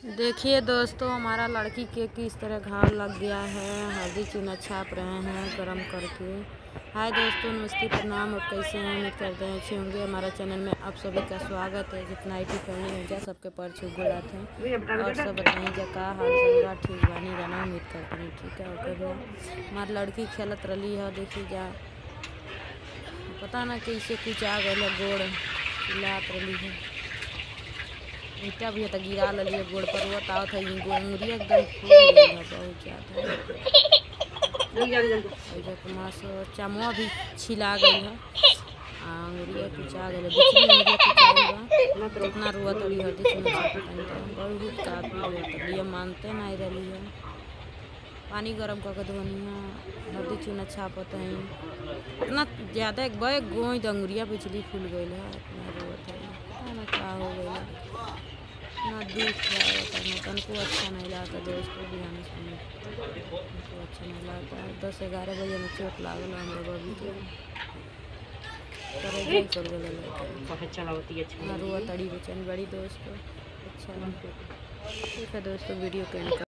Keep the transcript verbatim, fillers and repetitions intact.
देखिए दोस्तों, हमारा लड़की के किस तरह घाव लग गया है। हल्दी चूना छाप रहे हैं गरम करके। हाय दोस्तों, नमस्ते, प्रणाम। और कैसे हैं? उम्मीद करते हैं अच्छे होंगे। हमारा चैनल में आप सभी का स्वागत है। जितना आई टी फैमिली हो जा सबके पर छू गुड़ात हैं और सब बताएं जा का हाल चल रहा। ठीक बानी रहना, उम्मीद करते हैं ठीक है। और हमारी लड़की खेलत रही है, देखिए जा पता ना कैसे कुछ आ गए गोड़ चिल्लात रही है। ईटा भी तो गिरा लिये गोड़ पर वो ताव था अंगुरिया एकदम फूल गई है बहुत ज़्यादा। मास चमुआ भी छिला गई है, अंगुरिया कुचा गई कितना रुआ तड़ी हल्दी चूना बहुत काफ़ी रुआ तड़ी मानते नहीं रही है। पानी गरम करके धोनी है, हल्दी चूना छापत है। इतना ज़्यादा एक बैग गोई अंगुरिया बिजली फूल गई है। इतना रोत है, पता ना क्या हो गई है। इतना दुख है, तनको अच्छा नहीं लगता दोस्तों। बिहान से अच्छा नहीं लगता। दस ग्यारह बजे में चोट लागल हम बबी के करे कर गए रुआ तड़ी बेचैन बड़ी दोस्तों। अच्छा ठीक है दोस्तों, वीडियो के